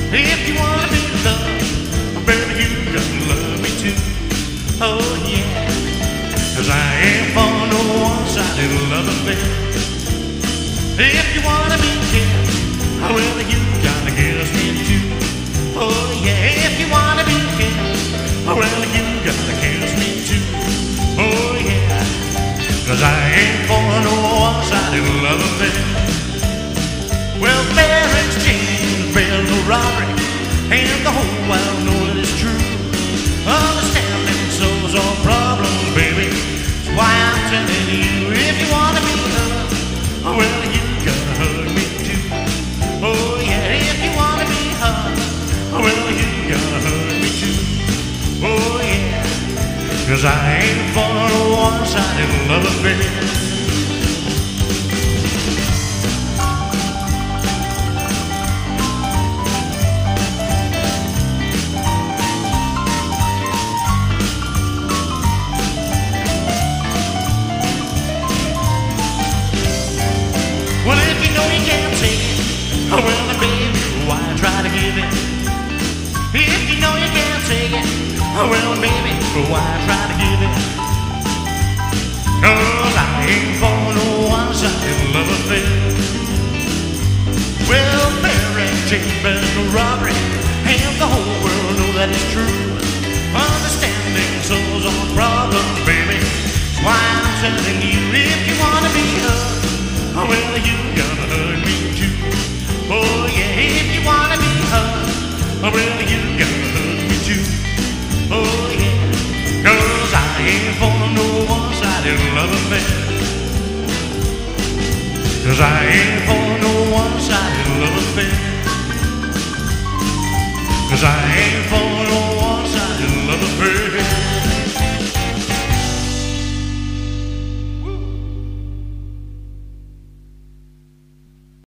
If you wanna be loved, baby, you gotta love me too. Oh yeah, 'cause I ain't for no one-sided love affair. If you wanna be kissed, well, you gotta kiss me too. Oh yeah, if you wanna be kissed, well, you gotta kiss me too. Oh yeah, 'cause I ain't for no one-sided love affair. Well, fair exchange, fair no robbery, and the whole world know that it's true. Understanding solves all problems, baby. That's why I'm telling you, if you wanna be loved, well, you gotta hug me too. Oh yeah, if you wanna be hugged, well, you gotta hug me too. Oh yeah, 'cause I ain't for no one-sided love affair. Well, if you know you can't take it, well, then baby, why try to give it? If you know you can't take it, well, baby, why try to give it? 'Cause I ain't for no one-sided love affair. Well, fair exchange, there's no robbery, and the whole world know that it's true. Understanding solves all problems, baby. That's why I'm telling you, if you wanna be loved, well, you gotta hug me too. Oh yeah, if you wanna be hugged, well, you gotta hug me too. Oh yeah, 'cause I ain't for no one-sided love affair. 'Cause I ain't for